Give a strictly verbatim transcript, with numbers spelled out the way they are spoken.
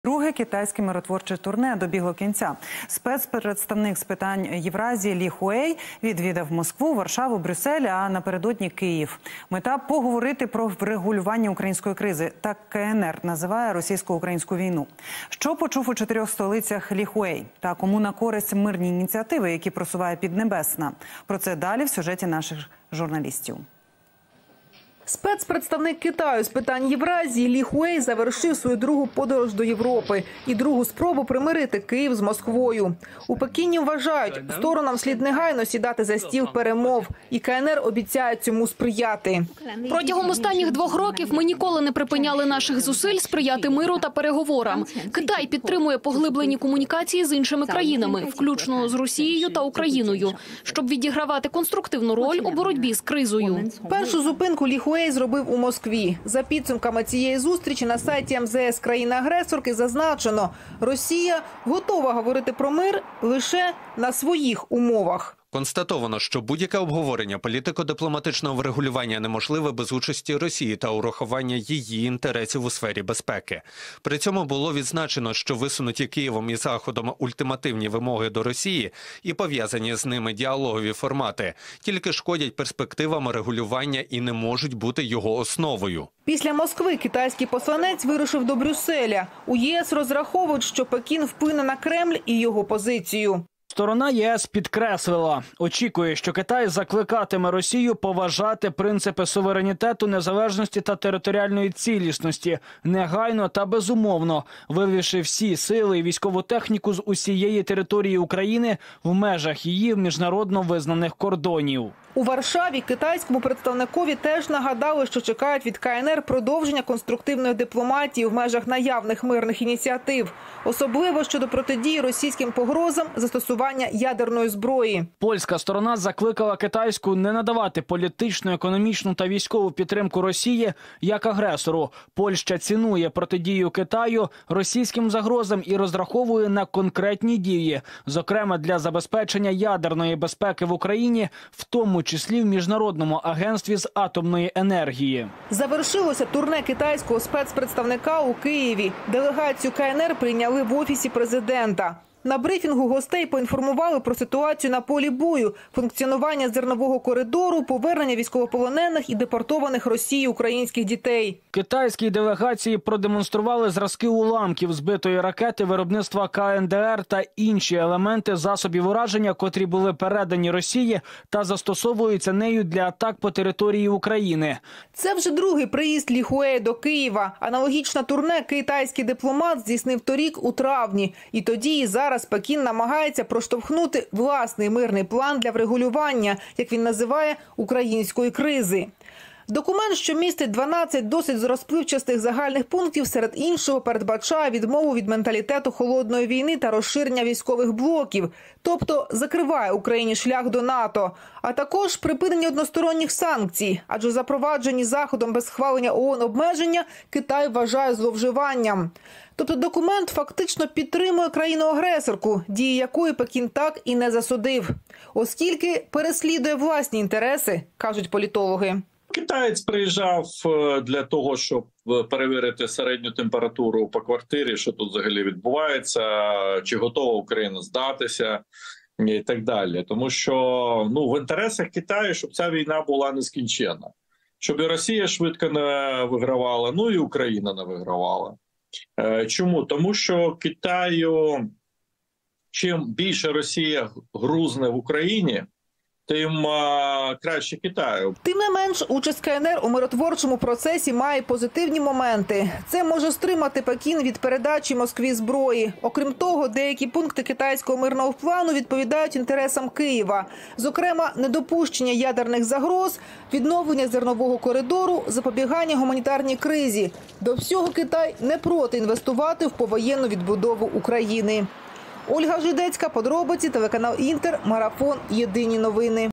Друге китайське миротворче турне добігло кінця. Спецпредставник з питань Євразії Лі Хуей відвідав Москву, Варшаву, Брюссель, а напередодні Київ. Мета – поговорити про врегулювання української кризи. Так Ка Ен Ер називає російсько-українську війну. Що почув у чотирьох столицях Лі Хуей? Та кому на користь мирні ініціативи, які просуває Піднебесна? Про це далі в сюжеті наших журналістів. Спецпредставник Китаю з питань Євразії Лі Хуей завершив свою другу подорож до Європи і другу спробу примирити Київ з Москвою. У Пекіні вважають, сторонам слід негайно сідати за стіл перемов, і Ка Ен Ер обіцяє цьому сприяти. Протягом останніх двох років ми ніколи не припиняли наших зусиль сприяти миру та переговорам. Китай підтримує поглиблені комунікації з іншими країнами, включно з Росією та Україною, щоб відігравати конструктивну роль у боротьбі з кризою. Першу зупинку Лі Хуей зробив у Москві. За підсумками цієї зустрічі на сайті Ем Зе Ес країни-агресорки зазначено, Росія готова говорити про мир лише на своїх умовах. Констатовано, що будь-яке обговорення політико-дипломатичного врегулювання неможливе без участі Росії та урахування її інтересів у сфері безпеки. При цьому було відзначено, що висунуті Києвом і Заходом ультимативні вимоги до Росії і пов'язані з ними діалогові формати тільки шкодять перспективам регулювання і не можуть бути його основою. Після Москви китайський посланець вирушив до Брюсселя. У Є Ес розраховують, що Пекін вплине на Кремль і його позицію. Сторона Є Ес підкреслила, очікує, що Китай закликатиме Росію поважати принципи суверенітету, незалежності та територіальної цілісності, негайно та безумовно, вивівши всі сили і військову техніку з усієї території України в межах її міжнародно визнаних кордонів. У Варшаві китайському представникові теж нагадали, що чекають від Ка Ен Ер продовження конструктивної дипломатії в межах наявних мирних ініціатив, особливо щодо протидії російським погрозам застосування ядерної зброї. Польська сторона закликала китайську не надавати політичну, економічну та військову підтримку Росії як агресору. Польща цінує протидію Китаю російським загрозам і розраховує на конкретні дії, зокрема для забезпечення ядерної безпеки в Україні, в тому числі в Міжнародному агентстві з атомної енергії. Завершилося турне китайського спецпредставника у Києві. Делегацію Ка Ен Ер прийняли в Офісі президента. На брифінгу гостей поінформували про ситуацію на полі бою, функціонування зернового коридору, повернення військовополонених і депортованих Росії українських дітей. Китайській делегації продемонстрували зразки уламків збитої ракети виробництва Ка Ен Де Ер та інші елементи засобів ураження, котрі були передані Росії та застосовуються нею для атак по території України. Це вже другий приїзд Лі Хуея до Києва. Аналогічне турне китайський дипломат здійснив торік у травні. І тоді, і зараз Зараз Пекін намагається проштовхнути власний мирний план для врегулювання, як він називає, української кризи. Документ, що містить дванадцять досить розпливчастих загальних пунктів, серед іншого передбачає відмову від менталітету холодної війни та розширення військових блоків, тобто закриває Україні шлях до НАТО, а також припинення односторонніх санкцій, адже запроваджені Заходом без схвалення О О Н обмеження Китай вважає зловживанням. Тобто документ фактично підтримує країну-агресорку, дії якої Пекін так і не засудив, оскільки переслідує власні інтереси, кажуть політологи. Китаєць приїжджав для того, щоб перевірити середню температуру по квартирі, що тут взагалі відбувається, чи готова Україна здатися і так далі. Тому що ну, в інтересах Китаю, щоб ця війна була нескінченна. Щоб і Росія швидко не вигравала, ну і Україна не вигравала. Чому? Тому що Китаю, чим більше Росія грузне в Україні, тим а, краще Китаю. Тим не менш, участь Ка Ен Ер у миротворчому процесі має позитивні моменти. Це може стримати Пекін від передачі Москві зброї. Окрім того, деякі пункти китайського мирного плану відповідають інтересам Києва. Зокрема, недопущення ядерних загроз, відновлення зернового коридору, запобігання гуманітарній кризі. До всього Китай не проти інвестувати в повоєнну відбудову України. Ольга Жидецька, подробиці, телеканал Інтер, Марафон, Єдині новини.